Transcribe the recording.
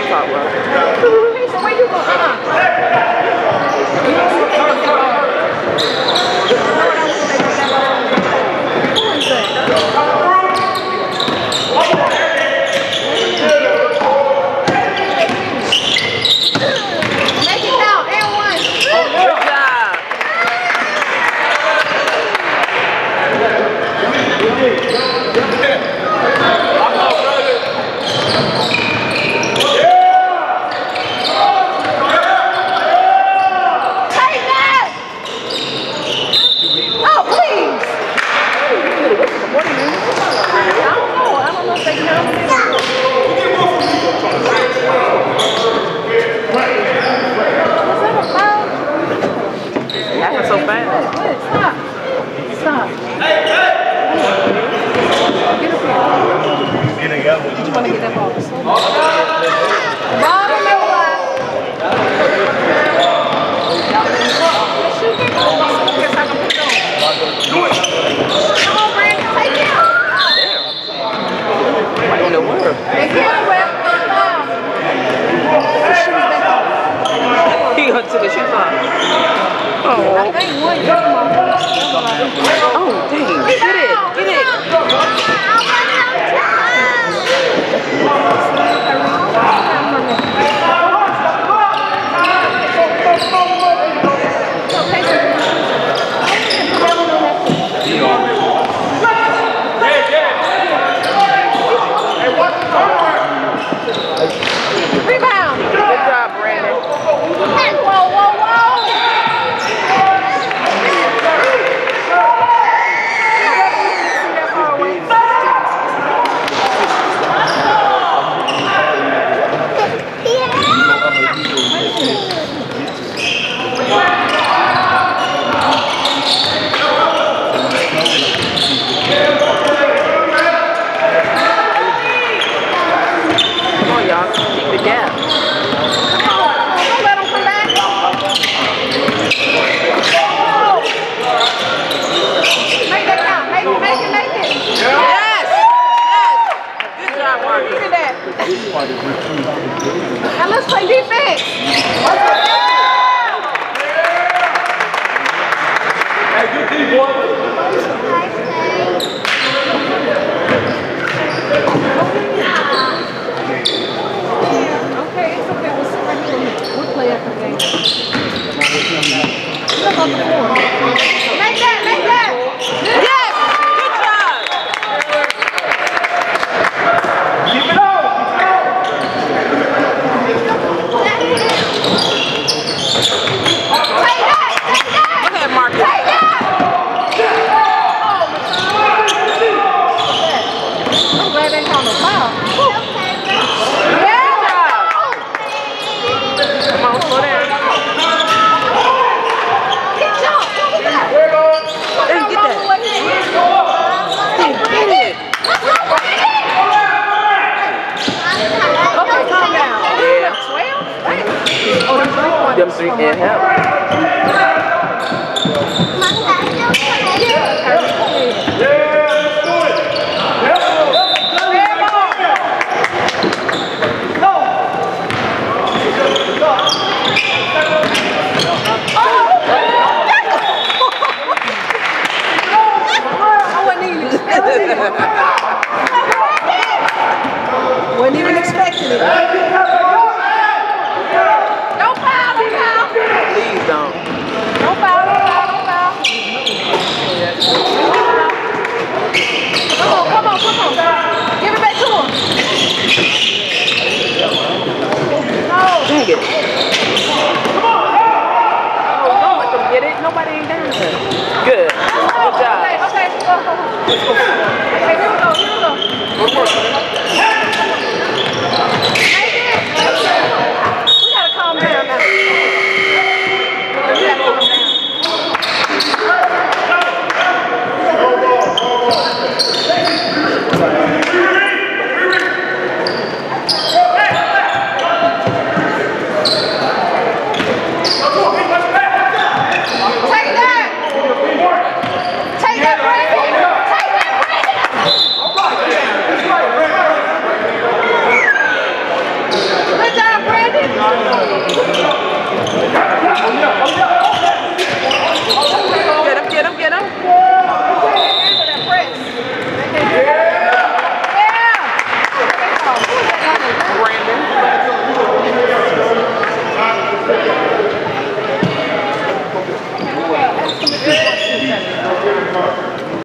talk about. So where you going? So fast. Stop. Get up here. You want to get that ball? Bottom and wide. Come on, Brandon. Take it out. What in the world? Take it out. He gonna take the shoes off. Oh, I think one. oh, dang! Get it! Get it! Rebound! Good job, Brandon. Whoa, whoa, whoa! Come on, y'all. Keep the gap. Don't let them come back. Make that count. Make it. Yes! Yes! Good job, Marty. Look at that. Now let's play defense. Hey, good team, boy. Okay, it's okay. We'll sit right here. We'll play after the game. Look on the floor. Make that. Yes! Good job! Keep it on. Take that. Look at Marcus. Take that. I'm glad they called a foul. Yeah. Come on, slow down. Get jump. What was that? Let's get that. Hey, get it. Okay, calm down. Yeah. 12? Oh, Them three can't help. Wasn't even expecting it. Don't foul. Please don't. Don't foul. Come on. Give it back to him. No. Dang it. Oh, don't let them get it. Nobody ain't down there. Good. Good job. Okay. Go.